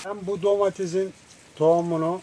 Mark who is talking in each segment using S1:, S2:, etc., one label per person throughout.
S1: Ben bu domatesin tohumunu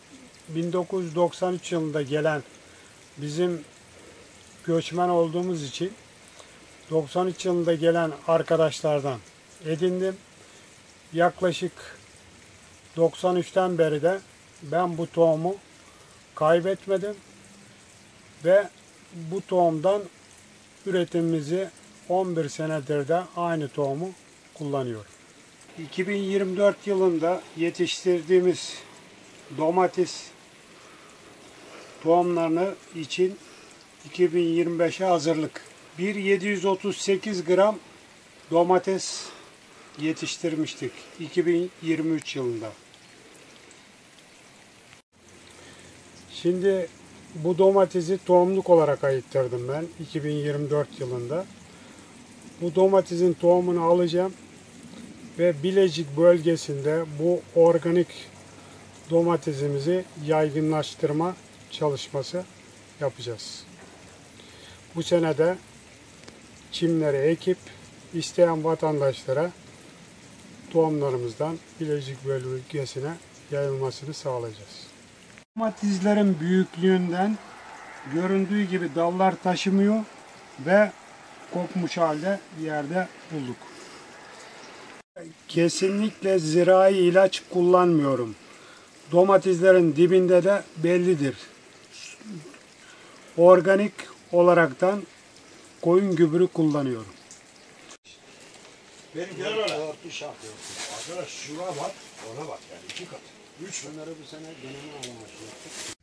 S1: 1993 yılında gelen, bizim göçmen olduğumuz için 93 yılında gelen arkadaşlardan edindim. Yaklaşık 93'ten beri de ben bu tohumu kaybetmedim ve bu tohumdan üretimimizi 11 senedir de aynı tohumu kullanıyorum. 2024 yılında yetiştirdiğimiz domates tohumlarını için 2025'e hazırlık. 1.738 gram domates yetiştirmiştik 2023 yılında. Şimdi bu domatesi tohumluk olarak ayırttırdım ben 2024 yılında. Bu domatesin tohumunu alacağım ve Bilecik bölgesinde bu organik domatesimizi yaygınlaştırma çalışması yapacağız. Bu sene de çimleri ekip isteyen vatandaşlara tohumlarımızdan Bilecik bölgesine yayılmasını sağlayacağız. Domateslerin büyüklüğünden göründüğü gibi dallar taşımıyor ve kopmuş halde bir yerde bulduk. Kesinlikle zirai ilaç kullanmıyorum. Domateslerin dibinde de bellidir. Organik olaraktan koyun gübrü kullanıyorum.
S2: Benim gel öyle. Arkadaş şuna bak, ona bak yani 2 kat. 3 bunları bu sene deneme amaçlı yaptık.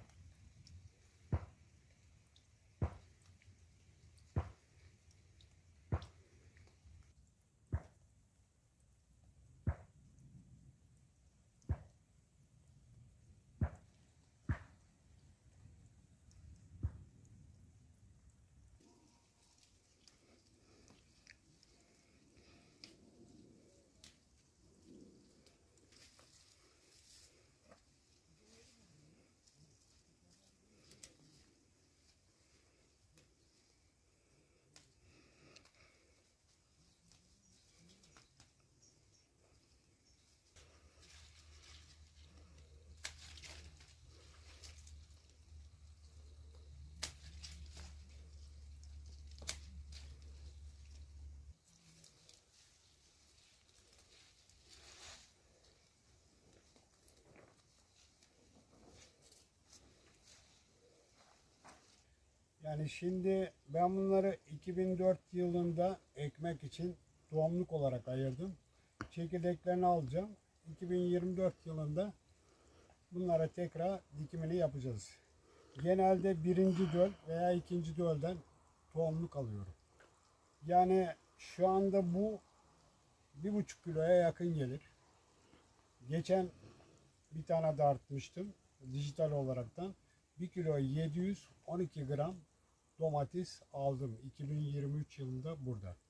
S1: Yani şimdi ben bunları 2004 yılında ekmek için tohumluk olarak ayırdım. Çekirdeklerini alacağım. 2024 yılında bunlara tekrar dikimini yapacağız. Genelde birinci döl veya ikinci dölden tohumluk alıyorum. Yani şu anda bu 1,5 kiloya yakın gelir. Geçen bir tane dartmıştım dijital olaraktan. 1 kilo 712 gram domates aldım 2023 yılında burada.